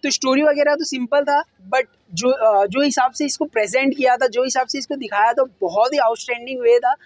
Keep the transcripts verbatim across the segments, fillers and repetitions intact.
तो स्टोरी वगैरह तो सिंपल था, बट जो जो हिसाब से इसको प्रेजेंट किया था, जो हिसाब से इसको दिखाया था, बहुत ही आउटस्टैंडिंग वे था।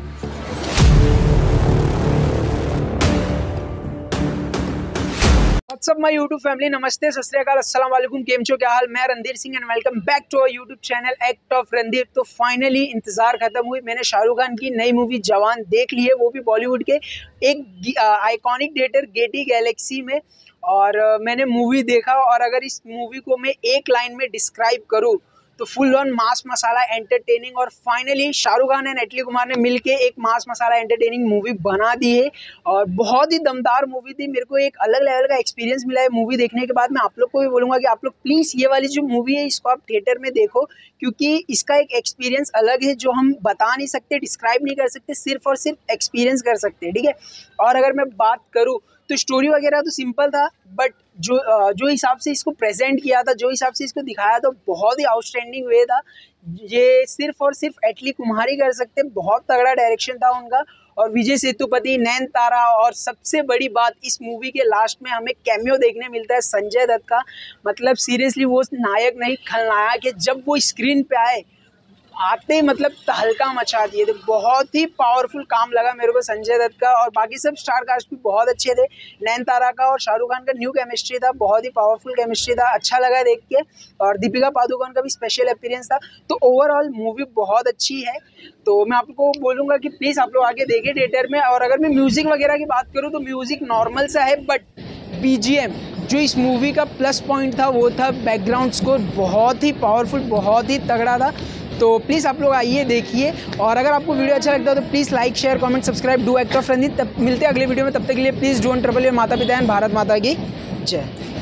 व्हाट्सअप माय यूट्यूब फैमिली, नमस्ते, सत श्री अकाल, अस्सलाम वालेकुम, केम छो, क्या हाल। मैं Randhir Singh and welcome back to our YouTube channel act of Randhir. तो फाइनली इंतजार खत्म हुई, मैंने शाहरुख खान की नई मूवी जवान देख ली है, वो भी बॉलीवुड के एक आइकॉनिक थिएटर गेटी गैलेक्सी में। और uh, मैंने मूवी देखा, और अगर इस मूवी को मैं एक लाइन में डिस्क्राइब करूँ तो full on mass masala entertaining. और फाइनली शाहरुख खान एंड एटली कुमार ने मिलके एक मास मसाला एंटरटेनिंग मूवी बना दी है, और बहुत ही दमदार मूवी थी। मेरे को एक अलग लेवल का एक्सपीरियंस मिला है मूवी देखने के बाद। मैं आप लोग को भी बोलूँगा कि आप लोग प्लीज़ ये वाली जो मूवी है इसको आप थिएटर में देखो, क्योंकि इसका एक एक्सपीरियंस अलग है जो हम बता नहीं सकते, डिस्क्राइब नहीं कर सकते, सिर्फ और सिर्फ एक्सपीरियंस कर सकते हैं, ठीक है। और अगर मैं बात करूँ तो स्टोरी वगैरह तो सिंपल था, बट जो जो हिसाब से इसको प्रेजेंट किया था, जो हिसाब से इसको दिखाया था, बहुत ही आउटस्टैंडिंग वे था। ये सिर्फ और सिर्फ एटली कुमार ही कर सकते, बहुत तगड़ा डायरेक्शन था उनका। और विजय सेतुपति, नयनतारा, और सबसे बड़ी बात, इस मूवी के लास्ट में हमें कैमियो देखने मिलता है संजय दत्त का। मतलब सीरियसली वो नायक नहीं खलनायक है। जब वो स्क्रीन पे आए, आते ही मतलब तहलका मचा दिए थे। बहुत ही पावरफुल काम लगा मेरे को संजय दत्त का, और बाकी सब स्टार कास्ट भी बहुत अच्छे थे। नयनतारा का और शाहरुख खान का न्यू केमिस्ट्री था, बहुत ही पावरफुल केमिस्ट्री था, अच्छा लगा देख के। और दीपिका पादुकोण का भी स्पेशल अपीयरेंस था। तो ओवरऑल मूवी बहुत अच्छी है। तो मैं आपको बोलूँगा कि प्लीज़ आप लोग आके देखिए थिएटर में। और अगर मैं म्यूज़िक वगैरह की बात करूँ तो म्यूज़िक नॉर्मल सा है, बट बी जी एम जो इस मूवी का प्लस पॉइंट था वो था बैकग्राउंड स्कोर, बहुत ही पावरफुल, बहुत ही तगड़ा था। तो प्लीज़ आप लोग आइए, देखिए। और अगर आपको वीडियो अच्छा लगता है तो please like, share, comment, subscribe, to act of Randhir. तब मिलते हैं अगले वीडियो में, तब तक के लिए प्लीज़ डोंट ट्रबल योर माता पिता एंड भारत माता की जय।